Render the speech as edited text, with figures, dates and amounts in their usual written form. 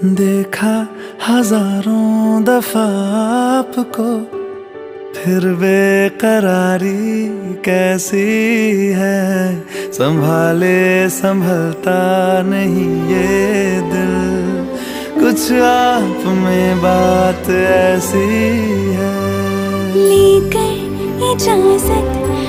देखा हजारों दफा आपको, फिर बेकरारी कैसी है। संभाले संभलता नहीं ये दिल, कुछ आप में बात ऐसी है। लेकर इजाजत